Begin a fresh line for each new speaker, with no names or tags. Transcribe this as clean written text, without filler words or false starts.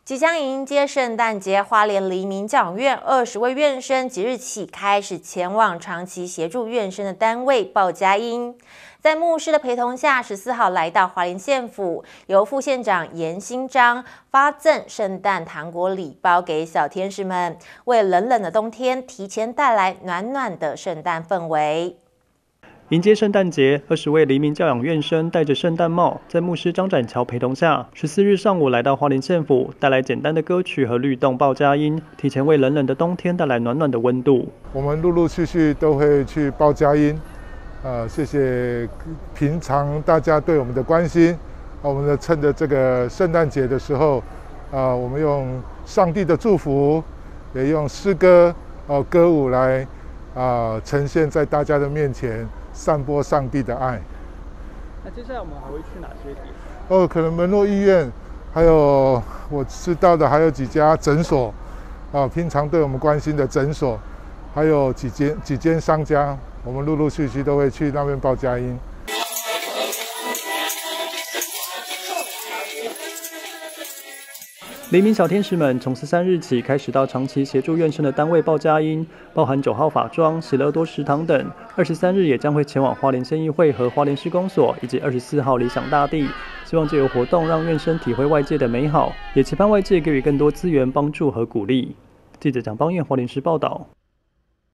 即将迎接圣诞节，花莲黎明教养院20位院生即日起开始前往长期协助院生的单位报佳音。在牧师的陪同下，14号来到花莲县府，由副县长严新章发赠圣诞糖果礼包给小天使们，为冷冷的冬天提前带来暖暖的圣诞氛围。
迎接圣诞节，20位黎明教养院生戴着圣诞帽，在牧师张展桥陪同下，14日上午来到花莲县府，带来简单的歌曲和律动报佳音，提前为冷冷的冬天带来暖暖的温度。
我们陆陆续续都会去报佳音，谢谢平常大家对我们的关心。我们的趁着这个圣诞节的时候，我们用上帝的祝福，也用诗歌、歌舞来呈现在大家的面前。散播上帝的爱。
那接下来我们还会去哪些点？
可能门诺医院，还有我知道的还有几家诊所，平常对我们关心的诊所，还有几间商家，我们陆陆续续都会去那边报佳音。
黎明小天使们从13日起开始到长期协助院生的单位报佳音，包含9号法庄、喜乐多食堂等。23日也将会前往花莲县议会和花莲市公所，以及24号理想大地。希望借由活动让院生体会外界的美好，也期盼外界给予更多资源帮助和鼓励。记者蒋邦彦花莲市报道。